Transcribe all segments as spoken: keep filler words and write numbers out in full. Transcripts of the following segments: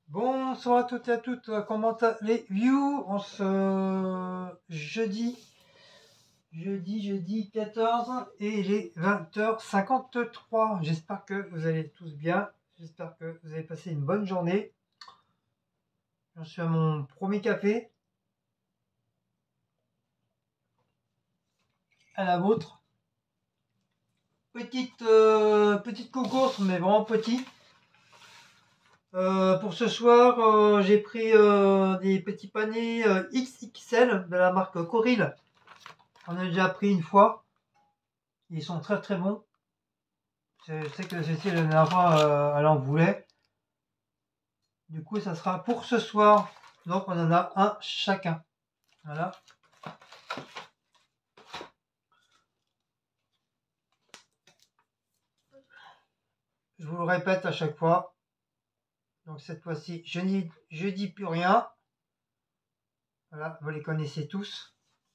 Bonsoir à toutes et à toutes, comment allez-vous en ce jeudi, jeudi, jeudi quatorze et il est vingt heures cinquante-trois. J'espère que vous allez tous bien, j'espère que vous avez passé une bonne journée. J'en suis à mon premier café, à la vôtre. Petite, euh, petite concourse, mais vraiment petit. Euh, pour ce soir, euh, j'ai pris euh, des petits paniers euh, X X L de la marque Coril. On a déjà pris une fois. Ils sont très très bons. Je sais que Cécile, la dernière fois, euh, elle en voulait. Du coup, ça sera pour ce soir. Donc, on en a un chacun. Voilà. Je vous le répète à chaque fois. Donc, cette fois-ci, je n'y je dis plus rien. Voilà, vous les connaissez tous.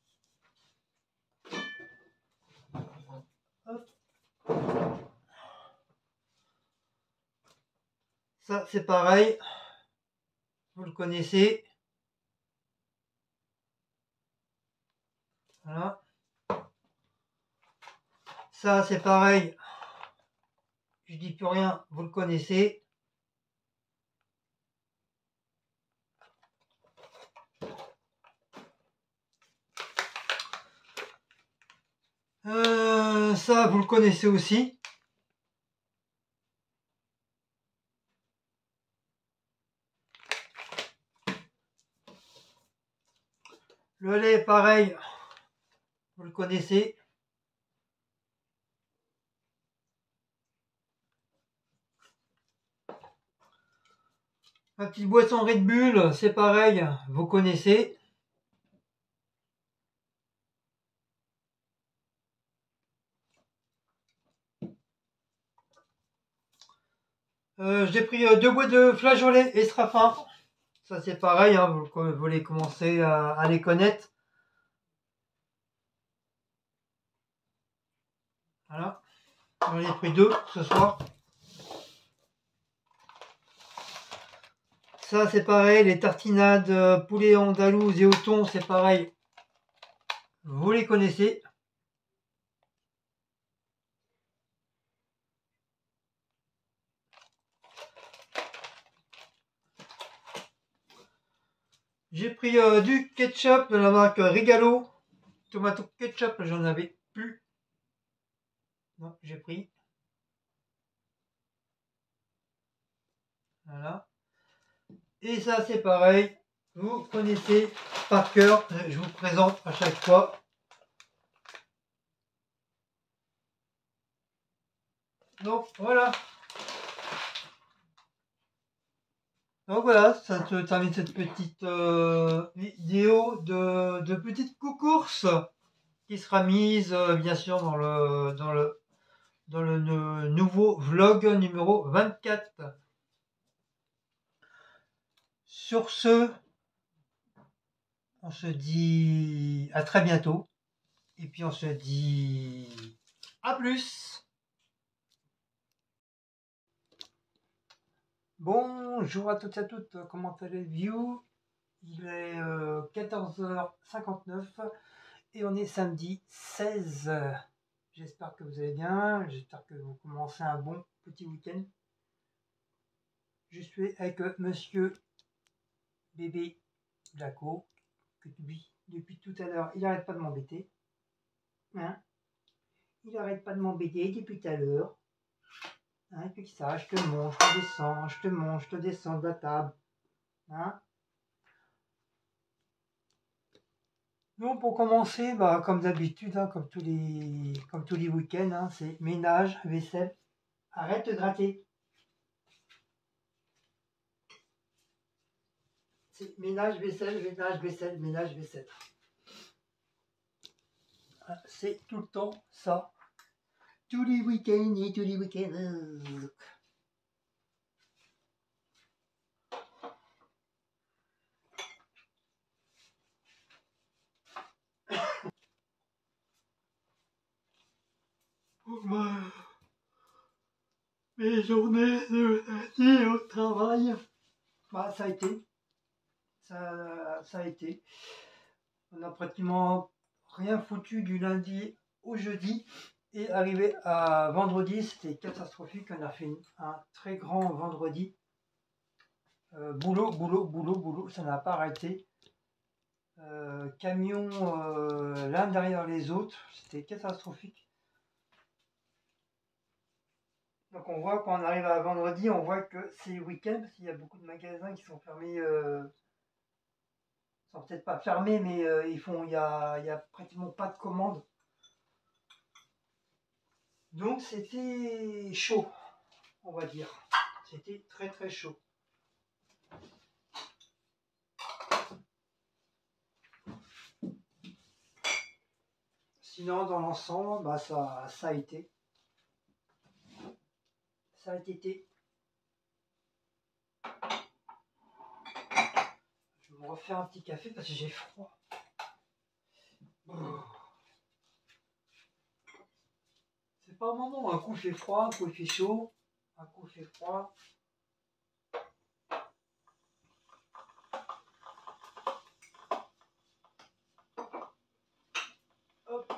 Hop. Ça, c'est pareil. Vous le connaissez. Voilà. Ça, c'est pareil. Je dis plus rien. Vous le connaissez. Euh, ça, vous le connaissez aussi. Le lait, pareil. Vous le connaissez. Ma petite boisson Red Bull, c'est pareil. Vous connaissez. Euh, j'ai pris euh, deux boîtes de flageolets extra fin. Ça c'est pareil, hein, vous, vous voulez commencer à, à les connaître. Voilà. J'en ai pris deux ce soir. Ça c'est pareil, les tartinades euh, poulet andalouse et au thon, c'est pareil. Vous les connaissez. J'ai pris euh, du ketchup de la marque Regalo. Tomato ketchup, j'en avais plus. Non, j'ai pris. Voilà. Et ça c'est pareil. Vous connaissez par cœur. Je vous présente à chaque fois. Donc voilà. Donc voilà, ça te termine cette petite euh, vidéo de, de petite course qui sera mise euh, bien sûr dans le dans le dans le ne- nouveau vlog numéro vingt-quatre. Sur ce, on se dit à très bientôt et puis on se dit à plus. Bonjour à toutes et à toutes, comment allez-vous? Il est euh, quatorze heures cinquante-neuf et on est samedi seize. J'espère que vous allez bien, j'espère que vous commencez un bon petit week-end. Je suis avec euh, monsieur bébé Blaco, que depuis, depuis tout à l'heure, il n'arrête pas de m'embêter. Hein, il n'arrête pas de m'embêter depuis tout à l'heure. Hein, puis ça, je te monte, je te descends, je te monte, je te descends de la table. Hein. Donc pour commencer, bah, comme d'habitude, hein, comme tous les, comme tous les week-ends, hein, c'est ménage, vaisselle. Arrête de gratter. C'est ménage, vaisselle, ménage, vaisselle, ménage, vaisselle. C'est tout le temps ça. Tous les week-ends et tous les week-ends. Pour moi, mes journées de lundi au travail. bah, ça a été. Ça, ça a été. On n'a pratiquement rien foutu du lundi au jeudi. Et arrivé à vendredi, c'était catastrophique. On a fait une- un très grand vendredi. Euh, boulot, boulot, boulot, boulot. Ça n'a pas arrêté. Euh, camions euh, l'un derrière les autres. C'était catastrophique. Donc on voit quand on arrive à vendredi, on voit que c'est le week-end parce qu'il y a beaucoup de magasins qui sont fermés. Euh, sont peut-être pas fermés, mais euh, ils font, il y a, il y a pratiquement pas de commandes. Donc c'était chaud, on va dire. C'était très très chaud. Sinon, dans l'ensemble, bah, ça, ça a été. Ça a été. Je vais me refaire un petit café parce que j'ai froid. C'est pas un moment. Un coup il fait froid, un coup il fait chaud, un coup il fait froid. Hop.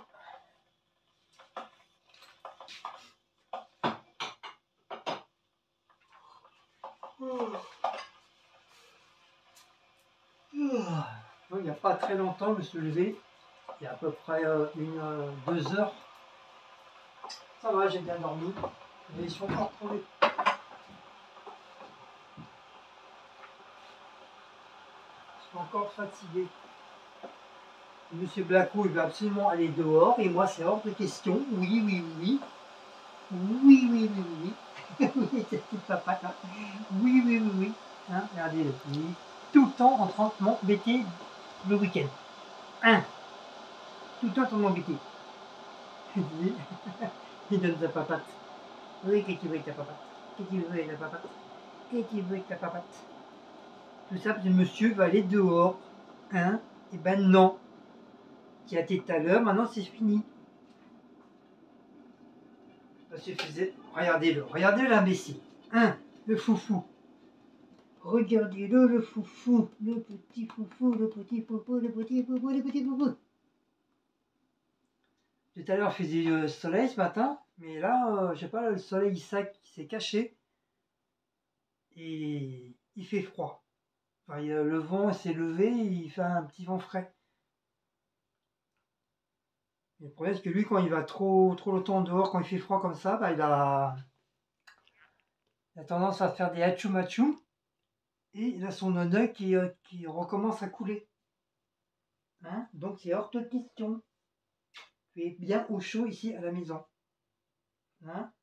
Il n'y a pas très longtemps, je me suis levé. Il y a à peu près euh, une, euh, deux heures. Ça va, j'ai bien dormi. Mais je suis encore crevé. Je suis encore fatigué. Monsieur Blacko, il veut absolument aller dehors. Et moi, c'est hors de question. Oui, oui, oui. Oui, oui, oui, oui. Oui, cette petite papa là. Oui, oui, oui, oui. Hein, regardez-le. Il est tout le temps en train de m'embêter le week-end. Hein, tout le temps en train de m'embêter. Il donne sa papate. Oui, qu'est-ce que tu veux avec ta papate? Qu'est-ce que tu veux avec ta papate? Qu'est-ce que tu veux avec ta papate? Tout ça parce que monsieur va aller dehors. Hein? Et ben non. Qui a été tout à l'heure, maintenant c'est fini. Ça suffisait. Regardez-le, regardez l'imbécile. Hein? Le foufou. Regardez-le, le foufou. Le petit foufou, le petit foufou, le petit foufou, le petit foufou. Tout à l'heure, il faisait le soleil ce matin, mais là, euh, je sais pas, le soleil il s'est caché et il fait froid. Enfin, il, le vent s'est levé, il fait un petit vent frais. Et le problème, c'est que lui, quand il va trop, trop longtemps dehors, quand il fait froid comme ça, bah, il, a, il a tendance à faire des hachou-machou et il a son œil qui, euh, qui recommence à couler. Hein? Donc, c'est hors de question. Tu es bien au chaud ici à la maison. Hein?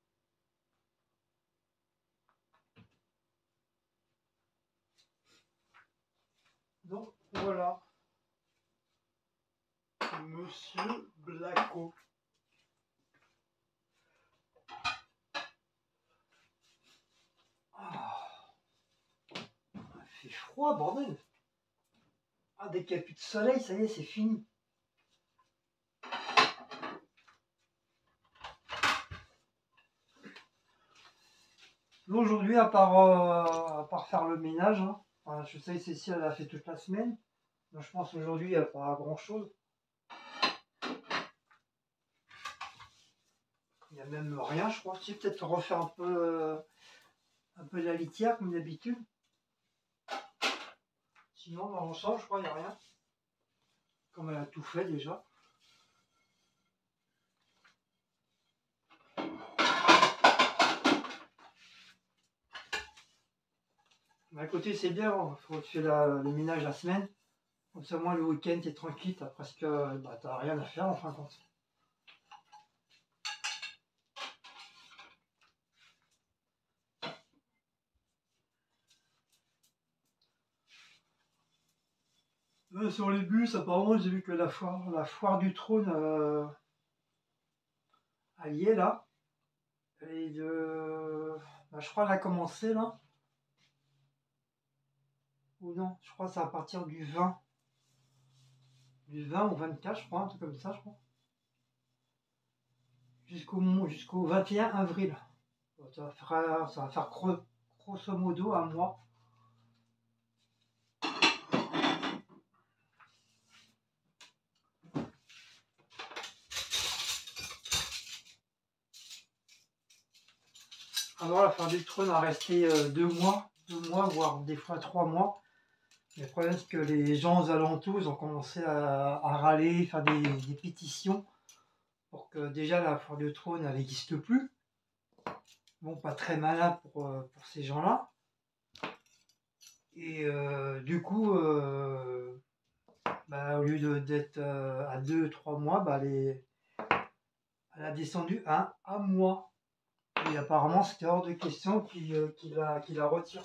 Donc, voilà. Monsieur Blacko. Oh, il fait froid, bordel. Ah, dès qu'il n'y a plus de soleil, ça y est, c'est fini. Aujourd'hui, à part, euh, à part faire le ménage, hein, enfin, je sais que Cécile elle a fait toute la semaine. Donc, je pense aujourd'hui, il n'y a pas grand chose. Il n'y a même rien, je crois. Si, peut-être refaire un peu, euh, un peu la litière comme d'habitude. Sinon, dans l'ensemble, je crois qu'il n'y a rien. Comme elle a tout fait déjà. D'un côté, c'est bien, il faut faire le ménage la semaine. Comme ça, moi, le week-end, t'es tranquille, t'as presque. Bah, t'as rien à faire en fin de compte. Là, sur les bus, apparemment, j'ai vu que la foire, la foire du trône euh, à Lié, là, et de. Bah, je crois qu'elle a commencé là. Ou non, je crois que c'est à partir du vingt. Du vingt au vingt-quatre, je crois, un truc comme ça, je crois. Jusqu'au jusqu'au vingt et un avril. Ça va faire, ça va faire grosso modo un mois. avant la fin du trône a resté euh, deux mois, deux mois, voire des fois trois mois. Le problème, c'est que les gens aux alentours ont commencé à, à râler, faire des, des pétitions pour que déjà la fin du trône n'existe plus. Bon, pas très malin pour, euh, pour ces gens-là. Et euh, du coup, euh, bah, au lieu d'être euh, à deux, trois mois, bah, les, elle a descendu à un mois. Et apparemment, c'était hors de question qu'il euh, qu'il la, qu'il la retire.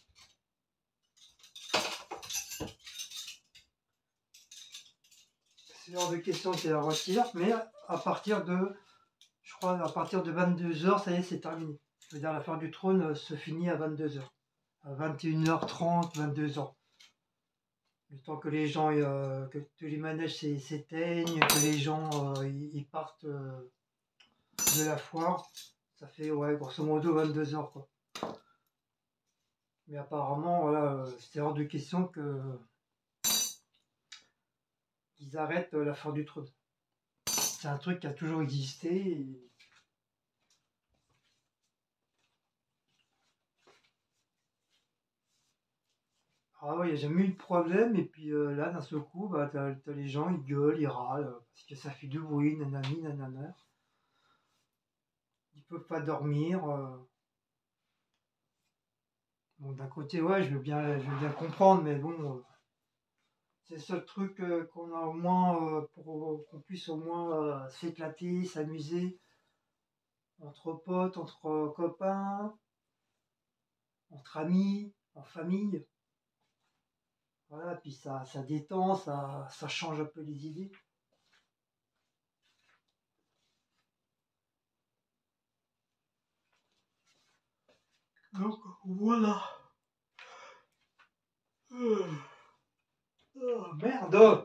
C'est hors de question qu'il la retire, mais à partir de, je crois, à partir de vingt-deux heures, ça y est, c'est terminé. Je veux dire, l'affaire du trône euh, se finit à vingt-deux heures. À vingt et une heures trente, vingt-deux heures. Le temps que les gens, euh, que tous les manèges s'éteignent, que les gens euh, ils partent euh, de la foire, ça fait ouais, grosso modo vingt-deux heures quoi. Mais apparemment, voilà, c'était hors de question que qu'ils arrêtent la fin du trône. C'est un truc qui a toujours existé. Et... Ah ouais, il n'y a jamais eu de problème. Et puis euh, là, d'un seul coup, bah, t'as, t'as les gens, ils gueulent, ils râlent, euh, parce que ça fait du bruit, nanani, nanana. Ils peuvent pas dormir. Euh... Bon, d'un côté, ouais, je veux bien, je veux bien comprendre, mais bon, euh, c'est le seul truc euh, qu'on a au moins euh, pour qu'on puisse au moins euh, s'éclater, s'amuser entre potes, entre euh, copains, entre amis, en famille. Voilà, puis ça, ça détend, ça, ça change un peu les idées. Donc voilà. Euh, oh, merde.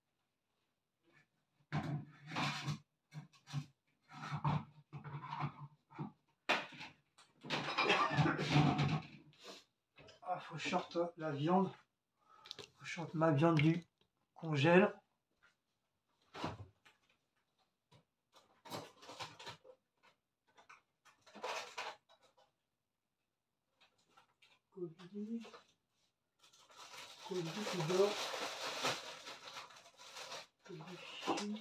Ah, faut que je sorte la viande. Faut que je sorte ma viande du congèle. Colis. Colis qui dort. Colis.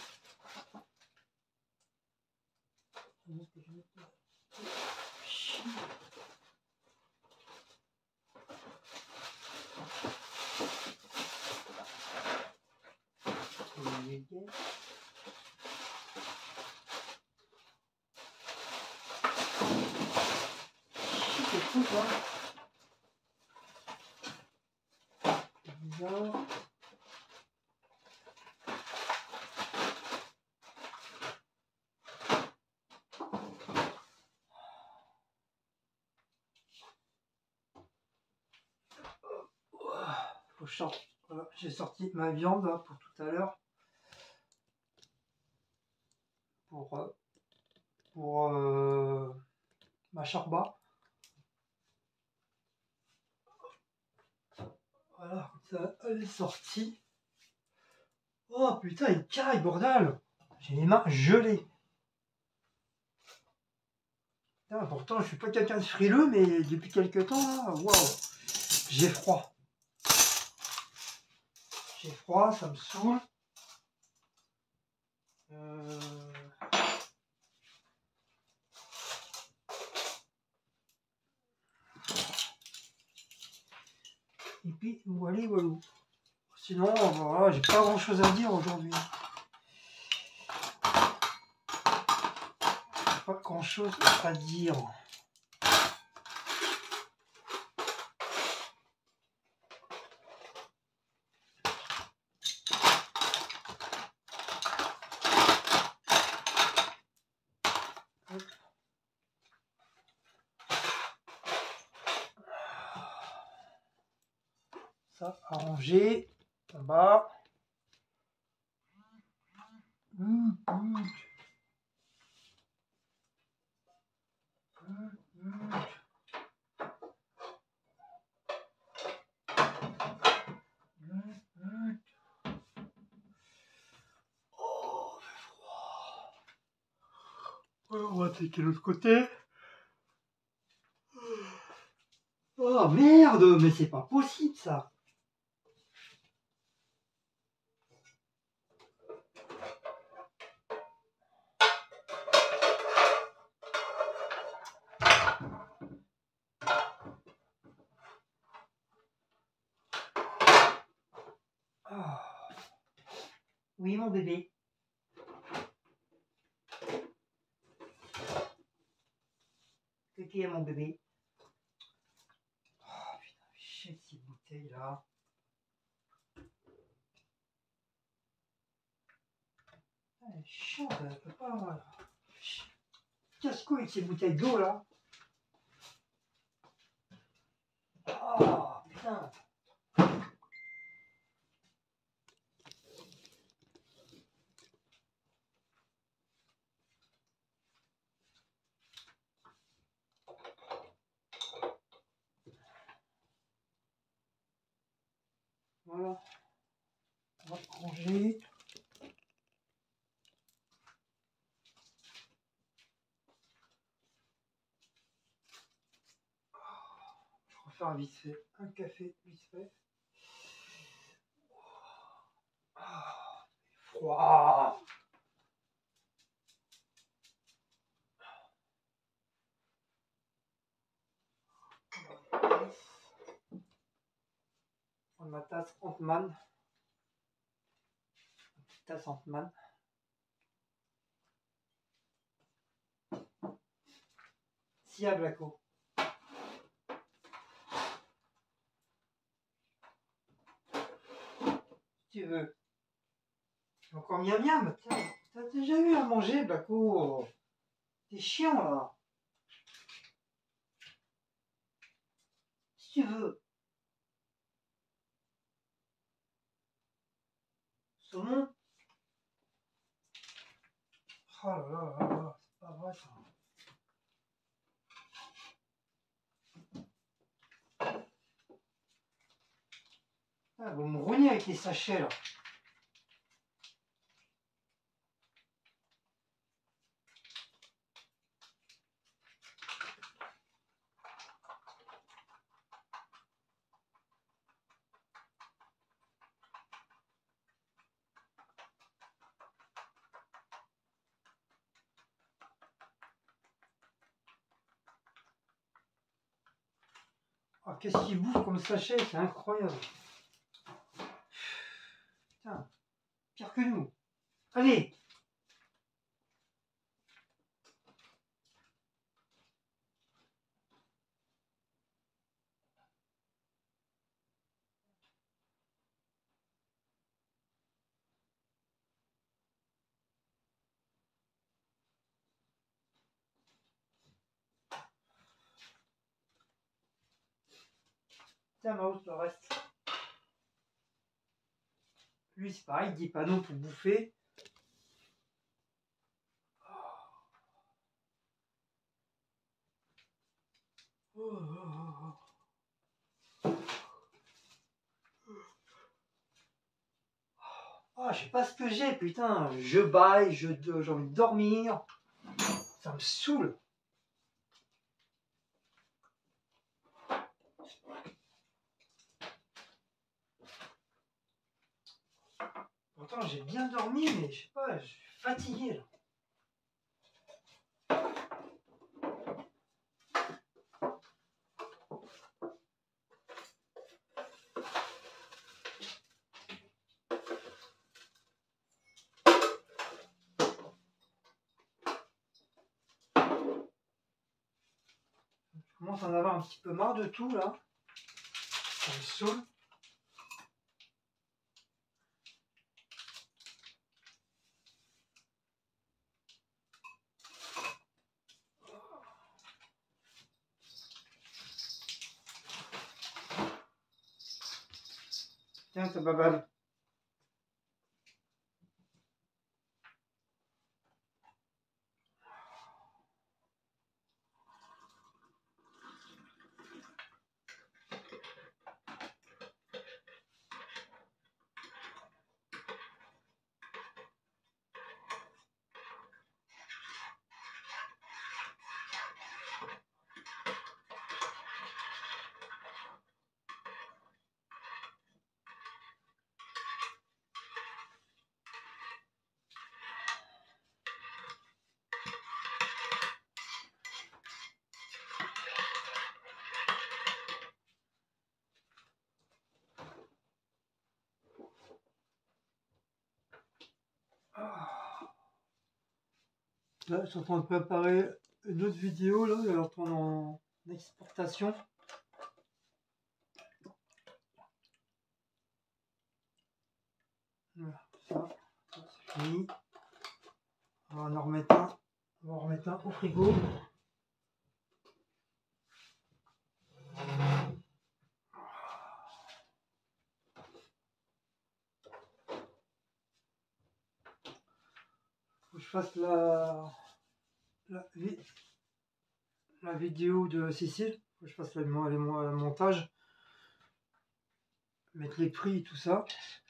C'est fou quoi. C'est bizarre. Faut que je sorte. Voilà, j'ai sorti ma viande là, pour tout à l'heure. Pour, euh, pour euh, ma charba. Voilà, ça, elle est sortie. Oh putain, il caille, bordel. J'ai les mains gelées. Putain, pourtant, je suis pas quelqu'un de frileux, mais depuis quelques temps, waouh, j'ai froid. J'ai froid, ça me saoule. Euh... Et puis, voilà, voilà. Sinon, voilà, j'ai pas grand chose à dire aujourd'hui. Pas grand chose à dire. Ça, à ranger. En bas. Mmh, mmh. Mmh, mmh. On va attaquer l'autre côté. merde, mais c'est pas possible ça. Oh. Oui, mon bébé. C'est qui est mon bébé? Oh putain, j'ai ces bouteilles là. Elle est chiante, elle peut pas. Casse-couille avec ces bouteilles d'eau là. Oh putain. Voilà. On va ranger. Je vais refaire vite fait un café vite fait. Oh, froid. Prendre ma tasse Ant-Man. Tasse Ant-Man. Si à Blaco. Si tu veux. Encore miam miam. T'as déjà eu à manger, Blaco? T'es chiant là. Si tu veux. Saumon. Oh là là là là, c'est pas vrai ça. Ah, vous me rognez avec les sachets là. Oh, qu'est-ce qu'il bouffe comme sachet, c'est incroyable. Putain, pire que nous. Allez. Tiens, Maus, le reste. Lui, c'est pareil, il dit pas non pour bouffer. Oh, oh, oh. Ah, je sais pas ce que j'ai, putain. Je baille, je, j'ai envie de dormir. Ça me saoule. Pourtant, j'ai bien dormi, mais je sais pas, je suis fatigué là. Je commence à en avoir un petit peu marre de tout là. Ça me saoule. Tiens, ta babale. Là, je suis en train de préparer une autre vidéo, là, elle est en train en exportation. Voilà, ça, ça c'est fini. On va en remettre un, on va en remettre un au frigo. Faut que je fasse la, la, la vidéo de Cécile. Faut que je fasse le, le, le montage. Mettre les prix et tout ça.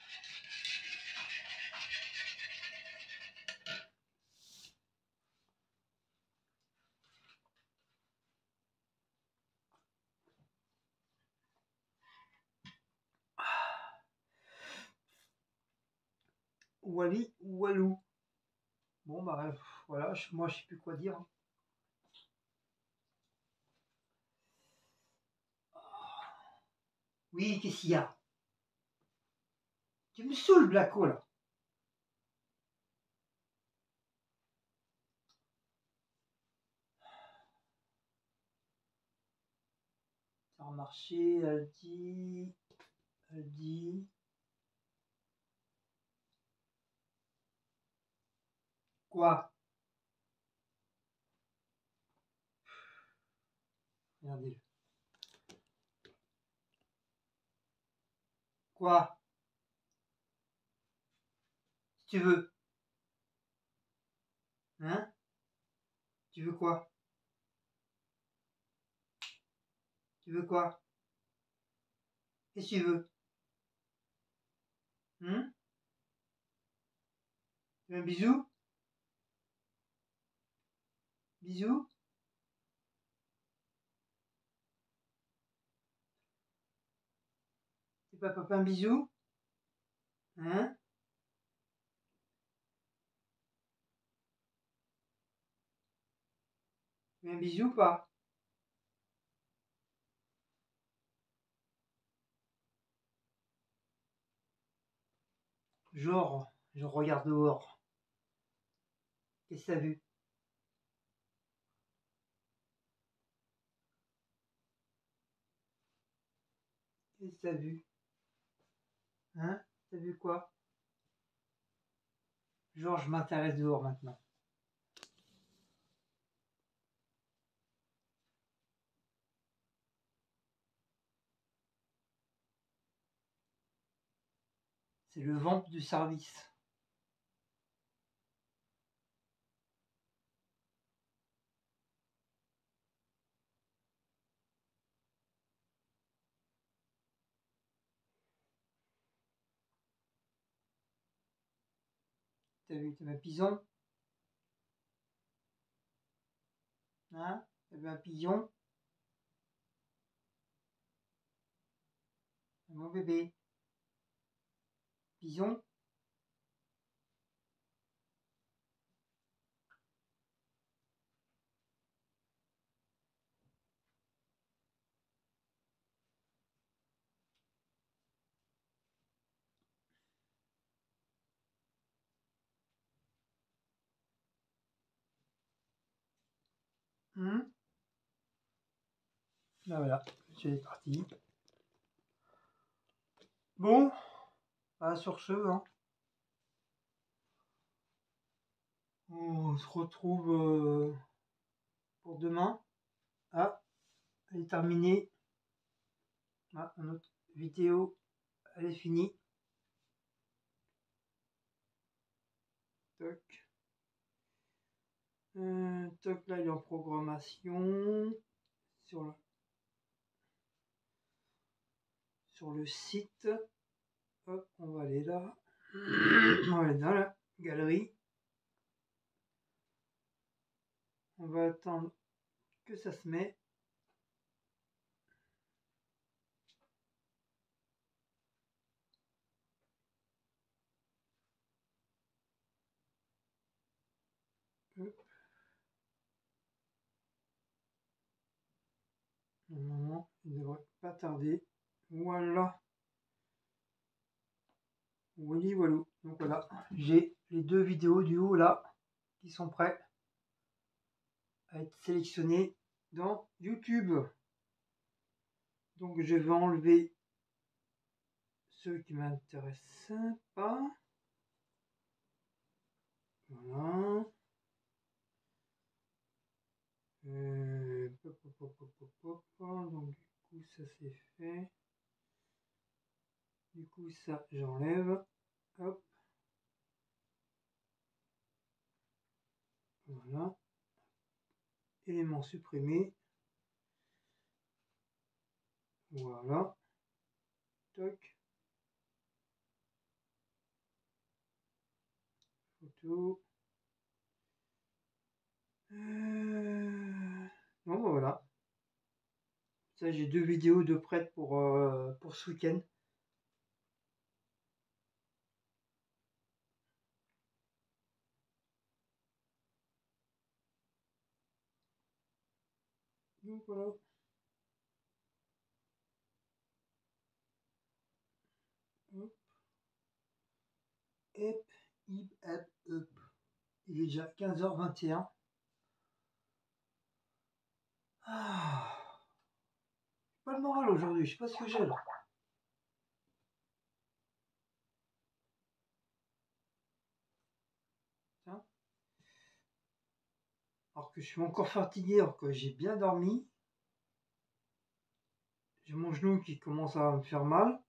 Wally Walou. Bon bah voilà, je, moi je sais plus quoi dire. Oui, qu'est-ce qu'il y a? Tu me saoules, Blacko, là. Ça a marché, elle dit... Elle dit... Quoi? Regardez-le. Quoi? Si tu veux. Hein? Tu veux quoi? Tu veux quoi? Qu'est-ce que tu veux? Hum? Tu veux un bisou? Bisou? C'est pas papa un bisou? Hein? Tu veux un bisou ou pas? Genre, je regarde dehors. Qu'est-ce que t'as vu? Qu'est-ce que t'as vu? Hein? T'as vu quoi? Genre, je m'intéresse dehors maintenant. C'est le ventre du service. T'as vu, t'as vu un pigeon? Hein? T'as vu un pigeon? Mon bébé. Pigeon? Hum? Ben voilà, c'est parti. Bon, bah sur ce, hein, on se retrouve euh, pour demain. Ah, elle est terminée. Ah, notre vidéo, elle est finie. Toc. Euh, toc, là, il est en programmation. Sur le, sur le site. Hop, on va aller là. On va aller dans la galerie. On va attendre que ça se met. Normalement, il ne devrait pas tarder. Voilà. Oui, voilà. Donc voilà, j'ai les deux vidéos du haut là qui sont prêts. à être sélectionné dans YouTube. Donc je vais enlever ceux qui m'intéressent pas. Voilà. Euh, pop, pop, pop, pop, pop, pop. Donc du coup ça c'est fait. Du coup ça j'enlève. Hop. Voilà. Élément supprimé. Voilà. Toc. Photo. Euh... Bon, bah, voilà. Ça, j'ai deux vidéos de prêtes pour, euh, pour ce week-end. Donc voilà. Hop. Hep, hip, hep, hop. Il est déjà quinze heures vingt et un. Ah, pas le moral aujourd'hui, je sais pas ce que j'ai là. Tiens. Alors que je suis encore fatigué, alors que j'ai bien dormi. J'ai mon genou qui commence à me faire mal.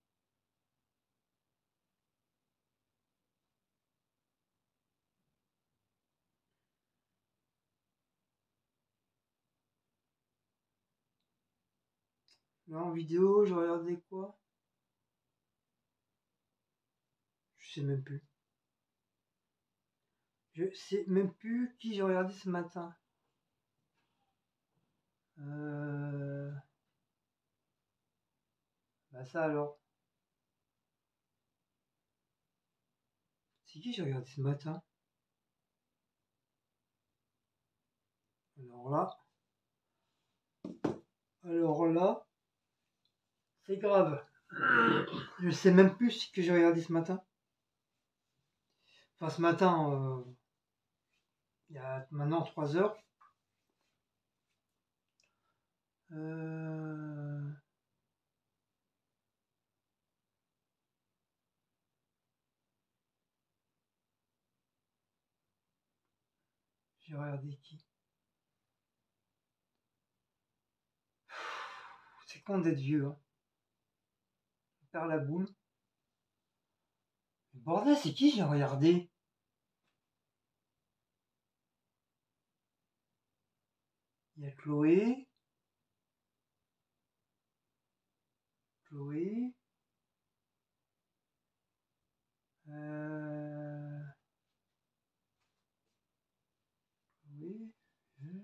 Là en vidéo, j'ai regardé quoi? Je sais même plus. Je sais même plus qui j'ai regardé ce matin. Euh... Bah ça alors. C'est qui j'ai regardé ce matin? Alors là. Alors là. C'est grave. Je sais même plus ce que j'ai regardé ce matin. Enfin ce matin, euh, il y a maintenant trois heures. Euh... J'ai regardé qui? C'est con d'être vieux. Hein. On perd la boule. Bordel, c'est qui j'ai regardé? Il y a Chloé. Chloé. Euh... Chloé. euh,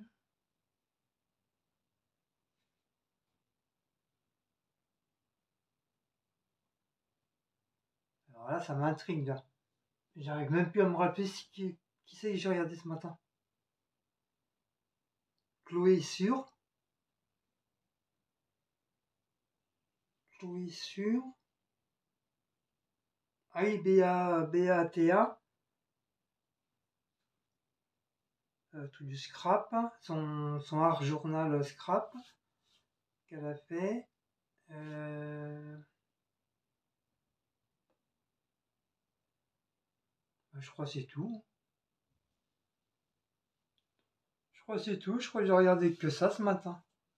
Alors là, ça m'intrigue là. J'arrive même plus à me rappeler qui, qui c'est que j'ai regardé ce matin. Chloé sur. Chloé sur. Ah oui, B A T A. Euh, tout du scrap. Son, son art journal scrap qu'elle a fait. Euh... Je crois que c'est tout. Je crois que c'est tout. Je crois que j'ai regardé que ça ce matin.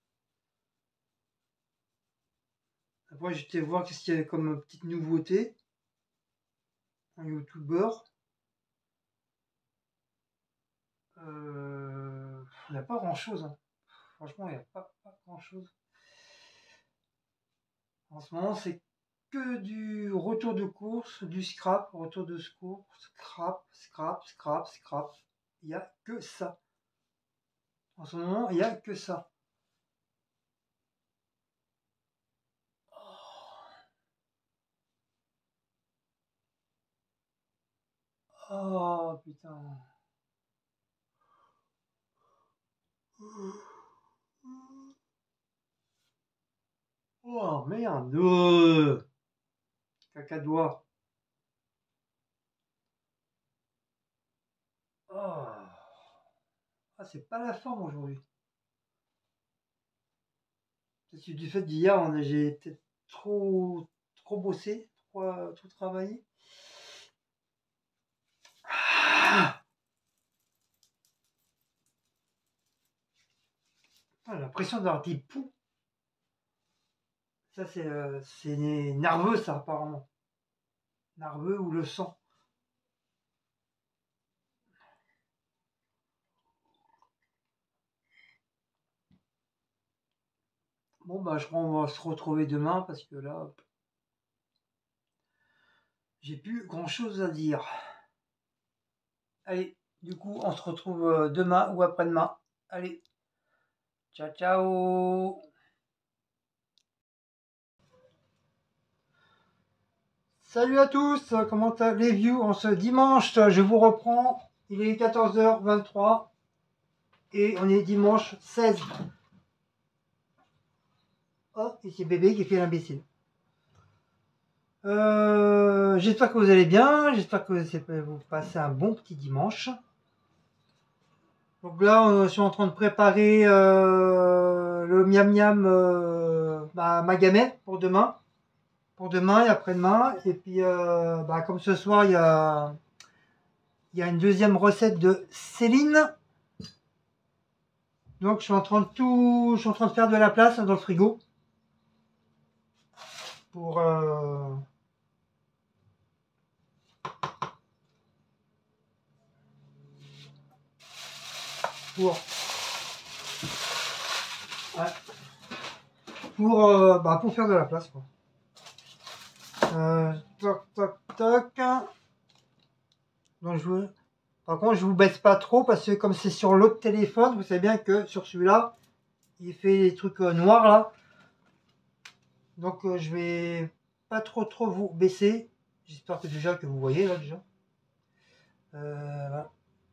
Après, j'étais voir qu'est-ce qu'il y avait comme petite nouveauté. Un youtubeur. Euh... Il n'y a pas grand-chose. Hein. Franchement, il n'y a pas, pas grand-chose. En ce moment, c'est que du retour de course, du scrap, retour de course, scrap, scrap, scrap, scrap. Il n'y a que ça. En ce moment, il n'y a que ça. Oh putain. Oh merde. Cacadois. Oh. Ah, c'est pas la forme aujourd'hui. C'est du fait d'hier, j'ai peut-être trop, trop bossé, trop, trop travaillé. Ah, j'ai l'impression d'avoir des poux. Ça, c'est euh, nerveux, ça, apparemment. Nerveux ou le sang. Bon, bah, je crois qu'on va se retrouver demain parce que là, j'ai plus grand chose à dire. Allez, du coup, on se retrouve demain ou après-demain. Allez, ciao, ciao. Salut à tous, comment allez-vous en ce dimanche? Je vous reprends, il est quatorze heures vingt-trois et on est dimanche seize. Oh, et c'est bébé qui fait l'imbécile. Euh, j'espère que vous allez bien, j'espère que vous passez un bon petit dimanche. Donc là, je suis en train de préparer euh, le miam miam euh, bah, ma gamelle pour demain. Pour demain et après-demain. Et puis, euh, bah, comme ce soir, il y a, il y a une deuxième recette de Céline. Donc, je suis en train de tout, je suis en train de faire de la place dans le frigo. Pour... Euh, pour... Ouais. Pour, euh, bah, pour faire de la place, quoi. Euh, toc, toc, toc. Donc, je veux... Par contre, je vous baisse pas trop parce que comme c'est sur l'autre téléphone, vous savez bien que sur celui-là, il fait des trucs euh, noirs là. Donc, euh, je vais pas trop trop vous baisser. J'espère que déjà que vous voyez là déjà. Euh, voilà.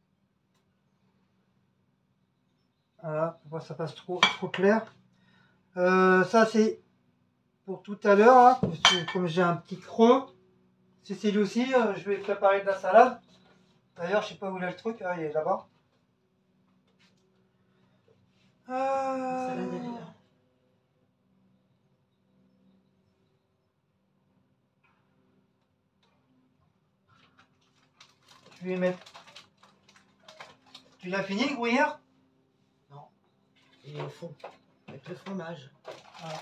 Voilà, pour voir ça passe trop trop clair. Euh, ça c'est pour tout à l'heure, hein, comme j'ai un petit creux. C'est celui aussi, euh, je vais préparer de la salade. D'ailleurs, je sais pas où il est le truc, ah, il est là-bas. Euh... Je vais mettre. Tu l'as fini, le gruyère? Non, il est au fond, avec le fromage. Voilà.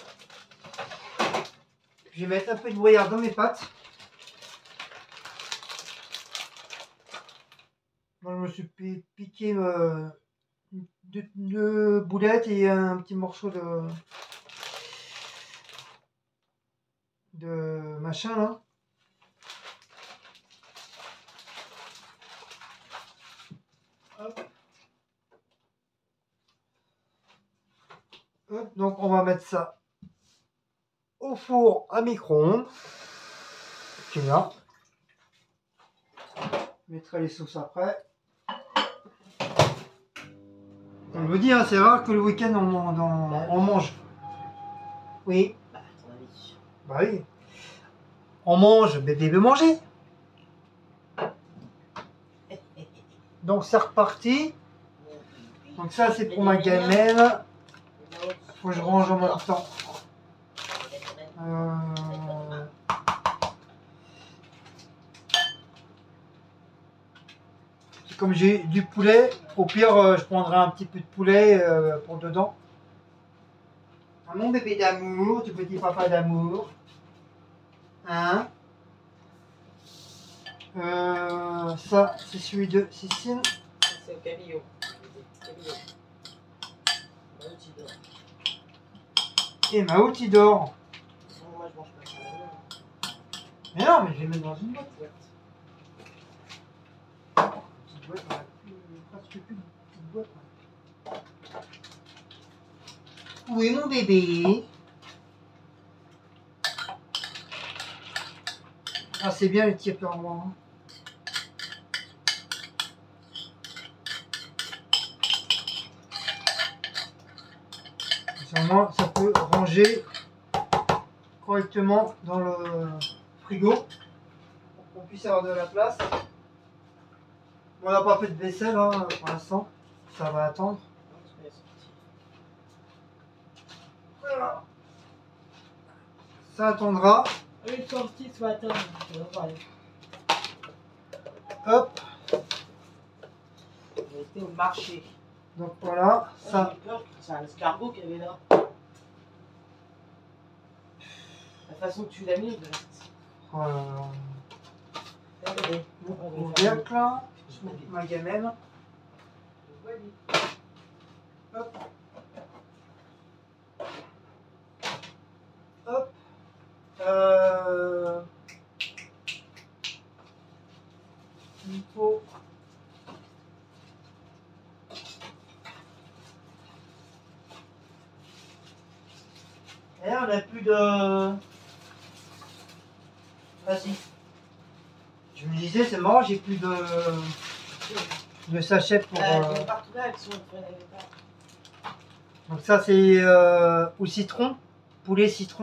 Je vais mettre un peu de gruyère dans mes pâtes. Moi, je me suis piqué euh, deux, deux boulettes et un petit morceau de de machin là. Hop. Hop. Donc on va mettre ça au four à micro-ondes. Qui est là. Je mettrai les sauces après. On me dit, hein, c'est rare que le week-end on, on, on, on mange. Oui. Bah, à ton avis. Bah oui. On mange, bébé veut manger. Donc c'est reparti. Donc ça c'est pour ma gamelle. Faut que je range en même temps. Euh... Comme j'ai du poulet, au pire euh, je prendrai un petit peu de poulet euh, pour dedans. Ah, mon bébé d'amour, du petit papa d'amour. Hein? Euh, ça c'est celui de Cécile. C'est au cabillaud. Et Mao Tidor. Non, moi je mange pas ça. Mais non, mais je vais mettre dans une boîte. Petite boîte, on a plus, presque plus de petite boîte. Où est mon bébé? Ah, c'est bien les petits peu en moi. Hein. Sûrement, ça peut ranger correctement dans le frigo pour qu'on puisse avoir de la place. On n'a pas fait de vaisselle hein, pour l'instant. ça va attendre. Voilà. Ça attendra. Une sortie ce matin. Hop. On était au marché. Donc voilà, ça. J'ai peur que c'est un escargot qu'il y avait là. La façon que tu l'as mis. Oh là là. Regardez. Mon couvercle là, ma gamelle. Hop. Hop. Euh... Il faut... Et là, on n'a plus de... Vas-y. Je me disais, c'est marrant, j'ai plus de... de sachets pour... Euh, euh, partout là, elles sont pas. Donc ça, c'est euh, au citron. Poulet citron.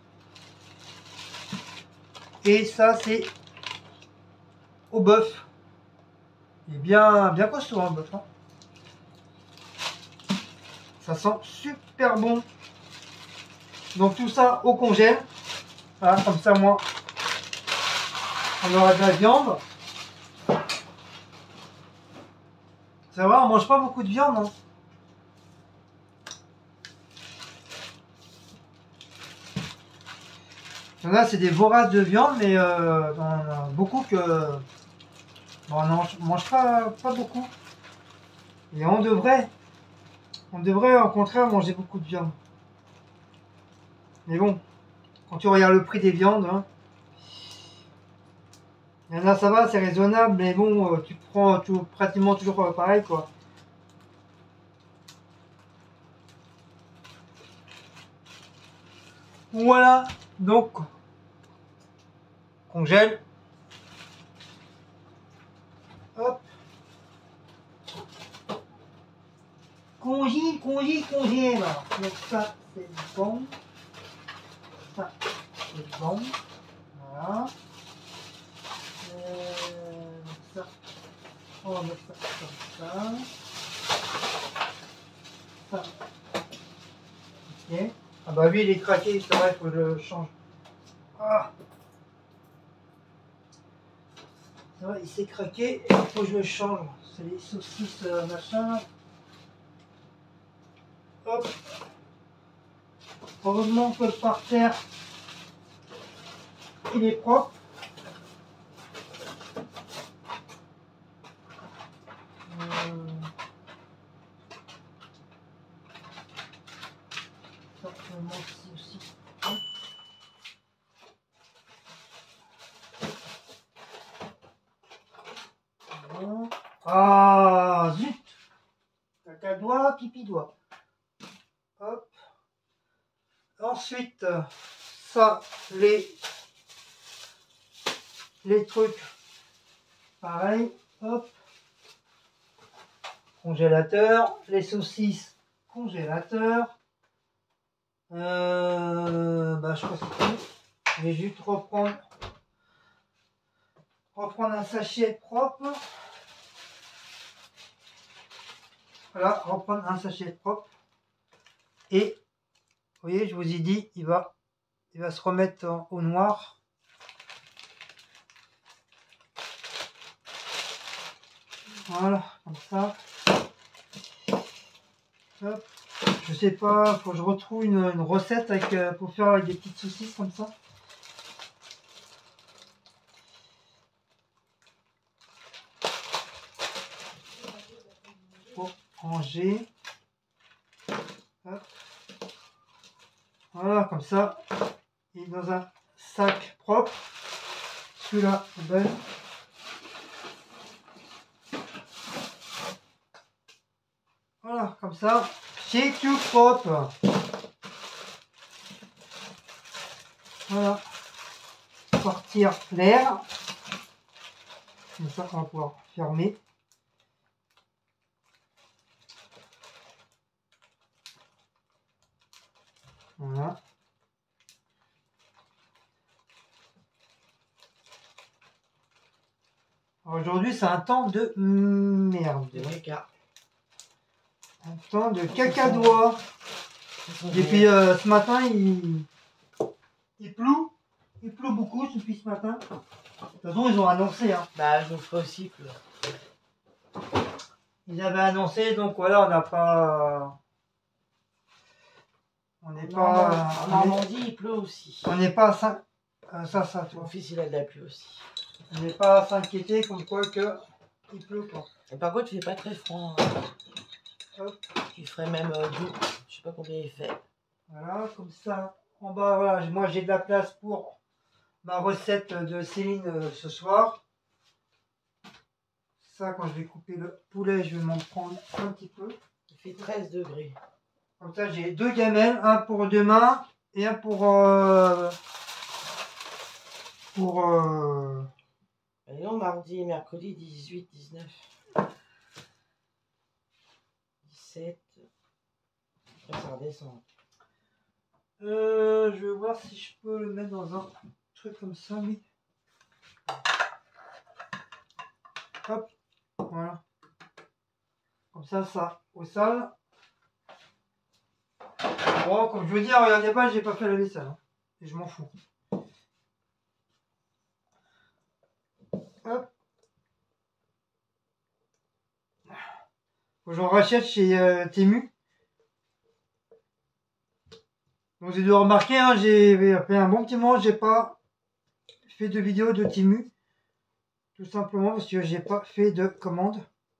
Et ça, c'est au bœuf. Il est bien, bien costaud, hein, le bœuf. Hein. Ça sent super bon. Donc tout ça au congèle. Voilà, comme ça, moi, on aura de la viande. Ça va, on mange pas beaucoup de viande. Hein. Il y en a, c'est des voraces de viande, mais euh, il y en a beaucoup que bon, on n'en mange pas, pas beaucoup. Et on devrait, on devrait au contraire manger beaucoup de viande. Mais bon, quand tu regardes le prix des viandes, hein, il y en a, ça va, c'est raisonnable, mais bon, tu prends tout, pratiquement toujours pareil, quoi. Voilà, donc, congèle. Hop. Congile, congile, congèle. Donc ça, c'est bon. Ça, c'est bon. Voilà. Euh, ça, on va mettre ça comme ça. Ça. Ok. Ah bah lui, il est craqué, c'est vrai, il faut que je le change. Ah. C'est vrai, il s'est craqué, il faut que je le change. C'est les saucisses euh, machin. Hop. Heureusement que le parterre, il est propre. Euh... Ça, je me manque ici aussi. Bon. Ah, zut! Caca doigt, pipi doigt. Hop. Ensuite, ça, les, les trucs, pareil, hop, congélateur, les saucisses, congélateur, euh, bah, je crois que c'est tout. Je vais juste reprendre, reprendre un sachet propre, voilà, reprendre un sachet propre, et vous voyez, je vous ai dit, il va, il va se remettre en, au noir. Voilà, comme ça. Hop. Je sais pas, faut que je retrouve une, une recette avec, euh, pour faire avec des petites saucisses comme ça. Pour ranger. Hop. Voilà, comme ça. Et dans un sac propre. Celui-là, poubelle. Voilà, comme ça. C'est tout propre. Voilà. Sortir l'air. Comme ça, on va pouvoir fermer. Voilà. Aujourd'hui, c'est un temps de merde. De méga. Pourtant de cacadois. Et puis euh, ce matin, il, il pleut. Il pleut beaucoup depuis ce matin. De toute façon, ils ont annoncé. Hein. Bah, je ferai aussi pleut. Ils avaient annoncé, donc voilà, on n'a pas. On n'est pas. En Normandie, il pleut aussi. On n'est pas à cinq. Ah, ça, ça, toi. Mon fils, il a de la pluie aussi. On n'est pas à s'inquiéter comme quoi que il pleut quoi. Et par contre, il fait pas très froid. Hein. Il ferait même euh, doux. Je sais pas combien il fait. Voilà, comme ça. En bas, voilà, moi j'ai de la place pour ma recette de Céline euh, ce soir. Ça, quand je vais couper le poulet, je vais m'en prendre un petit peu. Il fait treize degrés. Comme ça, j'ai deux gamelles, un pour demain et un pour... Euh, pour... Euh... Et non, mardi et mercredi, dix-huit, dix-neuf, dix-sept. Après, ça redescend. Euh, je vais voir si je peux le mettre dans un truc comme ça, oui. Hop, voilà. Comme ça, ça au sale. Bon, comme je veux dire, regardez pas, j'ai pas fait la vaisselle. Hein. Et je m'en fous. Hop. J'en rachète chez euh, Temu. Donc j'ai dû remarquer, hein, j'ai fait un bon petit moment, j'ai pas fait de vidéo de Temu. Tout simplement parce que j'ai pas fait de commande.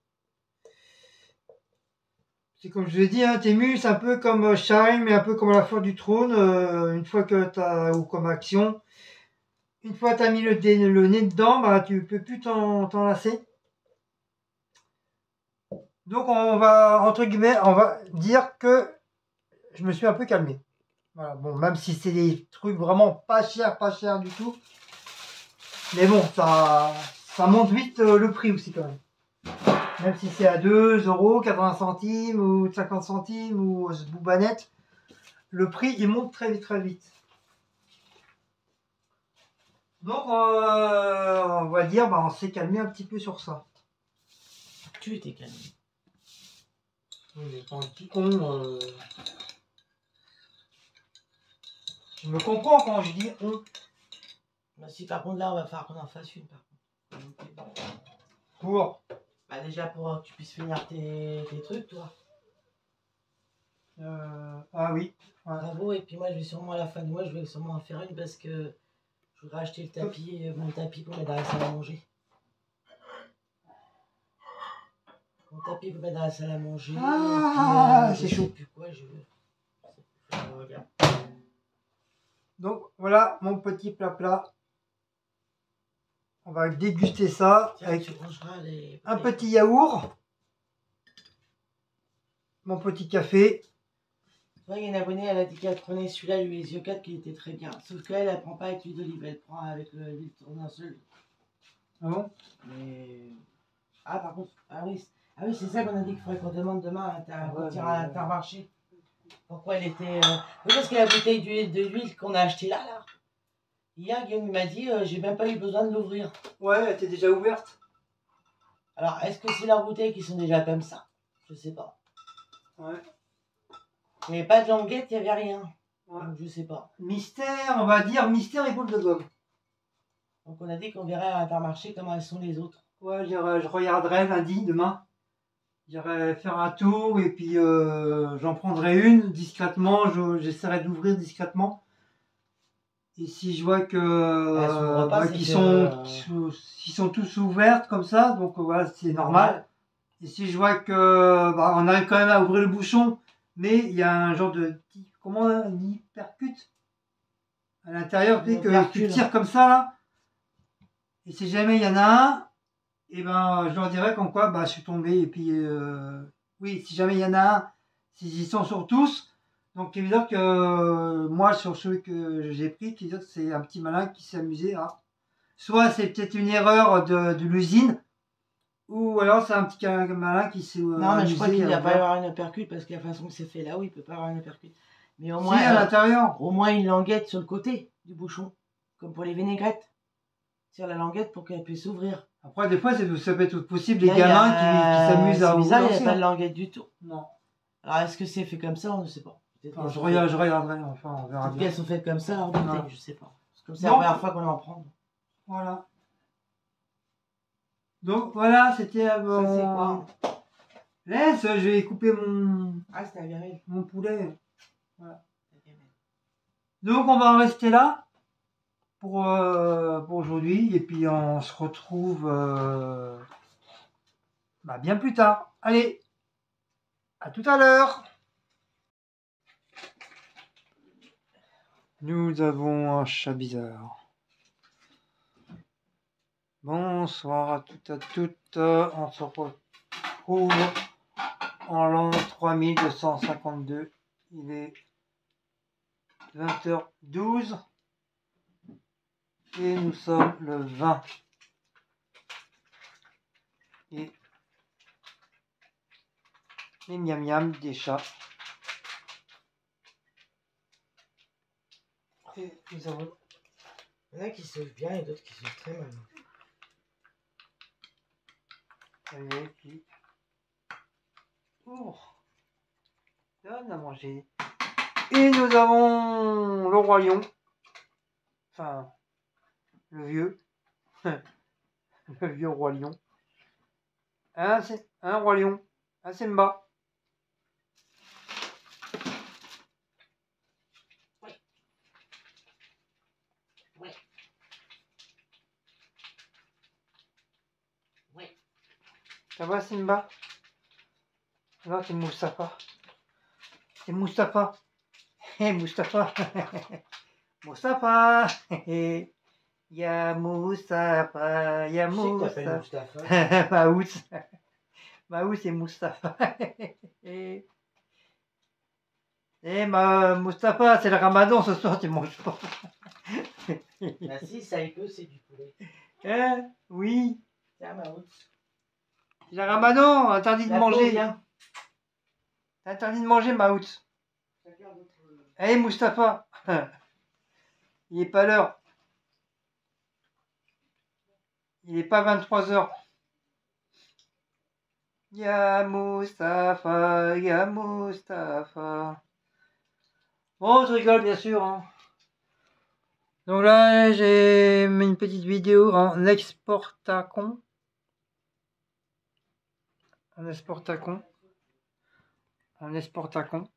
C'est comme je vous ai dit, hein, Temu, c'est un peu comme Shine, mais un peu comme la Foire du Trône. Euh, une fois que tu as, ou comme Action, une fois que tu as mis le, le nez dedans, bah, tu peux plus t'en lasser. Donc on va, entre guillemets, on va dire que je me suis un peu calmé. Voilà, bon, même si c'est des trucs vraiment pas chers, pas chers du tout. Mais bon, ça, ça monte vite euh, le prix aussi quand même. Même si c'est à deux euros, quatre-vingts centimes ou cinquante centimes ou boubanette, le prix il monte très vite, très vite. Donc euh, on va dire, bah, on s'est calmé un petit peu sur ça. Tu t'es calmé. Oui, mais quand un petit con, euh... je me comprends quand je dis on. Bah, si par contre là, on va falloir qu'on en fasse une par contre. Pour Bah déjà pour que tu puisses finir tes, tes trucs, toi. euh... Ah oui. Ouais. Bravo, et puis moi je vais sûrement à la fin du mois, je vais sûrement en faire une parce que je voudrais acheter le tapis, mon tapis pour mettre dans la salle à manger. Mon tapis pour mettre dans la salle à manger. Ah, euh, c'est chaud. Je sais plus quoi, je veux. Je regarde. Donc voilà mon petit plat plat. On va déguster ça. Tiens, avec tu rangeras les... un petit yaourt. Mon petit café. Ouais, il y a une abonnée, elle a dit qu'elle prenait celui-là, l'huile les yeux quatre, qui était très bien. Sauf qu'elle, elle prend pas avec l'huile d'olive, elle prend avec l'huile tournesol. Ah bon? Mais... Ah, par contre, ah oui, ah oui c'est ça qu'on a dit qu'il faudrait qu'on demande demain à Ah ouais, mais... à mais... Intermarché. Pourquoi elle était... Euh... Oui, parce que la bouteille d'huile de l'huile qu'on a achetée là, là. Hier, Guillaume m'a dit, euh, j'ai même pas eu besoin de l'ouvrir. Ouais, elle était déjà ouverte. Alors, est-ce que c'est leurs bouteilles qui sont déjà comme ça? Je sais pas. Ouais. Il n'y avait pas de languette, il n'y avait rien. Ouais. Donc, je sais pas. Mystère, on va dire mystère et boule de gomme. Donc, on a dit qu'on verrait à Intermarché comment elles sont les autres. Ouais, je, je regarderai lundi, demain. J'irai faire un tour et puis euh, j'en prendrai une discrètement. J'essaierai d'ouvrir discrètement. Et si je vois que euh, bah, qu'ils sont, euh... qu sont tous ouvertes comme ça, donc euh, voilà, c'est normal. Ouais. Et si je vois que bah, on arrive quand même à ouvrir le bouchon, mais il y a un genre de comment on dit, hypercute à l'intérieur, tu sais, que tu tires comme ça là. Et si jamais il y en a un, et ben je leur dirai comme quoi bah je suis tombé. Et puis euh, oui, si jamais il y en a un, s'ils sont sur tous. Donc évidemment que euh, moi sur ceux que j'ai pris, c'est un petit malin qui s'est amusé à. Soit c'est peut-être une erreur de, de l'usine, ou alors c'est un petit malin qui s'est euh, non, mais je crois qu'il ne va pas y avoir une uppercut parce que la façon que c'est fait là, oui, il peut pas avoir une uppercut. Mais au moins, si, à euh, l'intérieur. Au moins une languette sur le côté du bouchon, comme pour les vinaigrettes. Sur la languette pour qu'elle puisse s'ouvrir. Après, des fois, ça peut être possible, les gamins a, qui, qui s'amusent à ouvrir. C'est bizarre, il n'y a pas de languette du tout. Non. Alors, est-ce que c'est fait comme ça? On ne sait pas. Enfin, je, regarde, je regarderai, enfin, on verra Peut-être bien. qu'elles sont faites comme ça, alors peut-être, Voilà. je sais pas. Comme c'est la première fois qu'on en prend. Voilà. Donc voilà, c'était avant. Ça, c'est quoi? Laisse, je vais couper mon, Ah, c'était la gamelle. mon poulet. Voilà. La gamelle. Donc on va en rester là pour, euh, pour aujourd'hui. Et puis on se retrouve euh, bah, bien plus tard. Allez, à tout à l'heure. Nous avons un chat bizarre. Bonsoir à toutes et à toutes. On se retrouve en l'an trois mille deux cent cinquante-deux. Il est vingt heures douze. Et nous sommes le vingt. Et les miam miam des chats. Et nous avons... Il y en a qui sauvent bien et d'autres qui sauvent très mal. Allez, qui... Oh, donne à manger. Et nous avons le roi lion. Enfin, le vieux. Le vieux roi lion. Un, un roi lion. Un Simba. Oui. Oui. Oui. Ça va Simba? Non, c'est Mustapha. C'est Mustapha. Hé, hey, Mustapha. Mustapha. Ya Mustapha. Ya Mustapha. Maous. Maous et Mustapha. Et, et ma Mustapha, c'est le ramadan ce soir, tu manges pas. Bah si, ça y peut, c'est du poulet. Hein? Oui. Tiens, Maout. C'est le ramadan, interdit de La manger. Viens. T'as interdit de manger, Maout. Hé, hey, Mustapha. Il est pas l'heure. Il est pas vingt-trois heures. Ya Mustapha, Ya Mustapha. Bon, je rigole, bien sûr. Hein. Donc là, j'ai mis une petite vidéo en exportacon. En exportacon. En exportacon.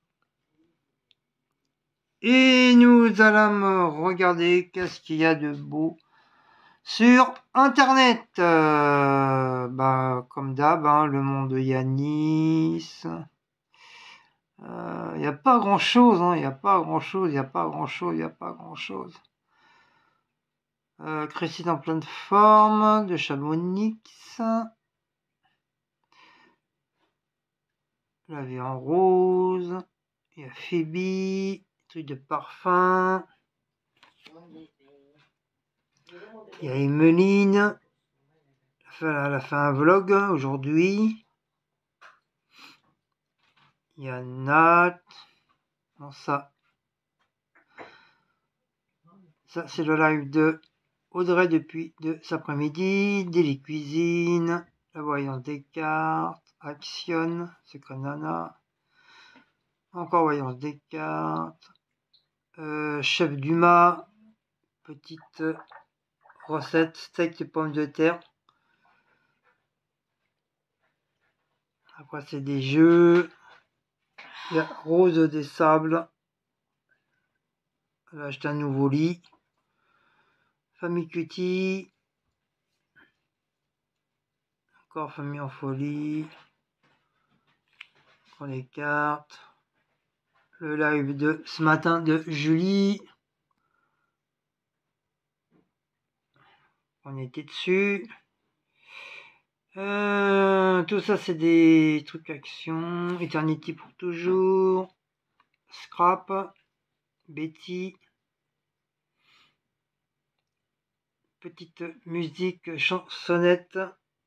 Et nous allons regarder qu'est-ce qu'il y a de beau sur Internet. Euh, bah, comme d'hab, hein, le monde de Yanis. Il euh, n'y a pas grand chose, il n'y a pas grand chose, il n'y a pas grand chose, il n'y a pas grand chose. Euh, Christine en pleine forme, de Chamonix. La vie en rose. Il y a Phoebe, truc de parfum. Il y a Emeline. Elle a fait un vlog aujourd'hui. Il y a Nat. Non, ça. Ça, c'est le live de Audrey depuis de cet après-midi. Daily Cuisine. La voyance des cartes. Action. Secret Nana. Encore voyance des cartes. Euh, Chef Dumas. Petite recette. Steak de pommes de terre. Après, c'est des jeux. Il y a Rose des Sables. Elle a acheté un nouveau lit. Famille Cutie. Encore Famille en folie. Encore les cartes. Le live de ce matin de Julie. On était dessus. Euh, tout ça, c'est des trucs action. Eternity pour toujours. Scrap. Betty. Petite musique chansonnette.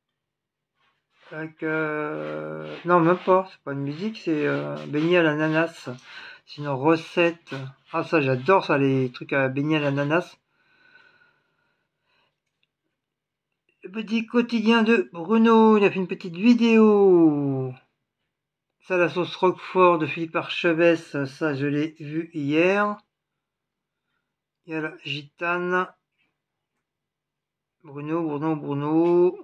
Avec, euh... non, même pas. C'est pas une musique, c'est euh, beignet à l'ananas. C'est une recette. Ah, ça, j'adore ça, les trucs à beignet à l'ananas. Le petit quotidien de Bruno. Il a fait une petite vidéo. Ça, la sauce Roquefort de Philippe Archevesse, ça je l'ai vu hier. Il y a la gitane. Bruno, Bruno, Bruno.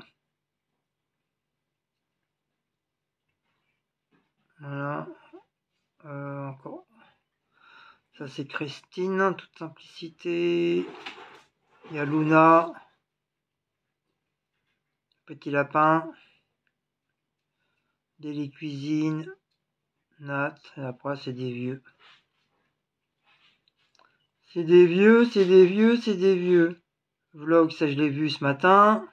Voilà. Euh, encore. Ça c'est Christine, en toute simplicité. Il y a Luna. Petit lapin. Délit cuisine. Nat. Et après c'est des vieux. C'est des vieux, c'est des vieux, c'est des vieux. Vlog, ça je l'ai vu ce matin.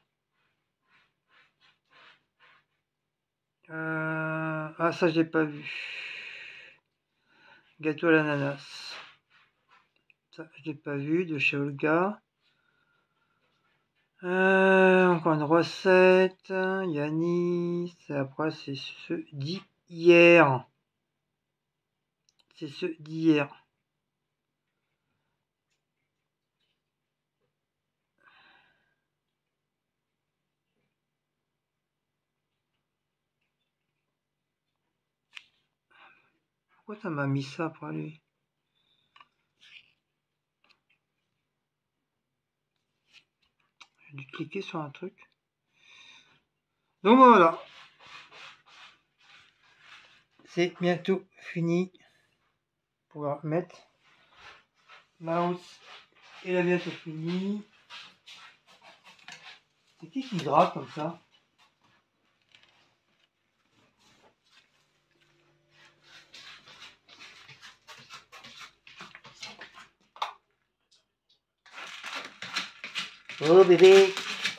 Euh... Ah, ça je l'ai pas vu. Gâteau à l'ananas. Ça je l'ai pas vu, de chez Olga. Euh, encore une recette. Yanis. Et après c'est ceux d'hier. C'est ceux d'hier. Pourquoi ça m'a mis ça pour lui? J'ai dû cliquer sur un truc. Donc voilà. C'est bientôt fini. Pour pouvoir mettre. Mouse. Et a bientôt fini. C'est qui qui gratte comme ça? Oh bébé.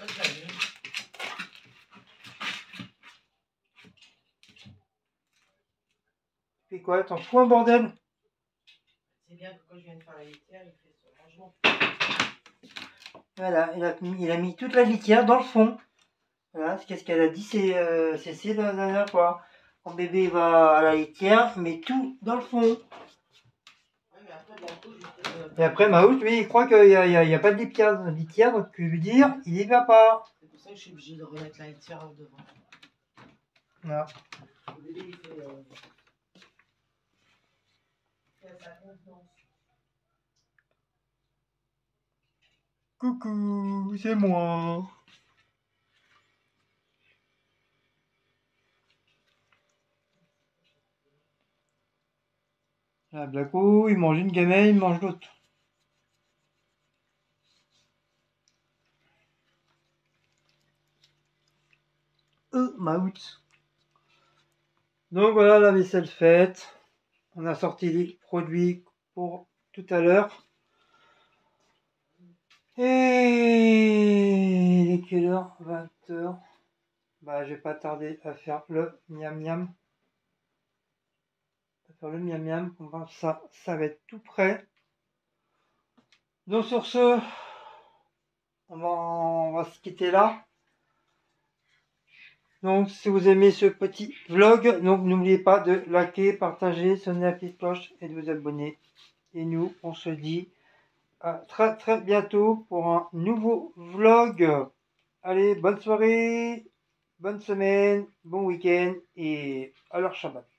Tu fais quoi? T'en fous un bordel? C'est bien que quand je viens de faire la litière, il fait ce rangement. Voilà, il a, mis, il a mis toute la litière dans le fond. Voilà, c'est ce qu'elle a dit, c'est euh, c'est la dernière fois. Quand bébé va à la litière, il met tout dans le fond. Ouais, mais après, bon, coup, je... Et après, Maout, lui, il croit qu'il n'y a, a, a pas de litière, litière, donc tu veux dire, il y va pas. C'est pour ça que je suis obligée de remettre la litière devant. Voilà. Le bébé, il fait, euh... il fait sa contenance. Coucou, c'est moi. Là, Blacko, il mange une gamelle, il mange l'autre. Euh, Maout. Donc voilà, la vaisselle faite. On a sorti les produits pour tout à l'heure. Et il est quelle heure? vingt heures. Bah, je vais pas tarder à faire le miam miam. À faire le miam miam. Comme ça, ça va être tout prêt. Donc sur ce, on va, on va se quitter là. Donc si vous aimez ce petit vlog, donc n'oubliez pas de liker, partager, sonner la petite cloche et de vous abonner. Et nous, on se dit à très très bientôt pour un nouveau vlog. Allez, bonne soirée, bonne semaine, bon week-end et à leur Shabbat.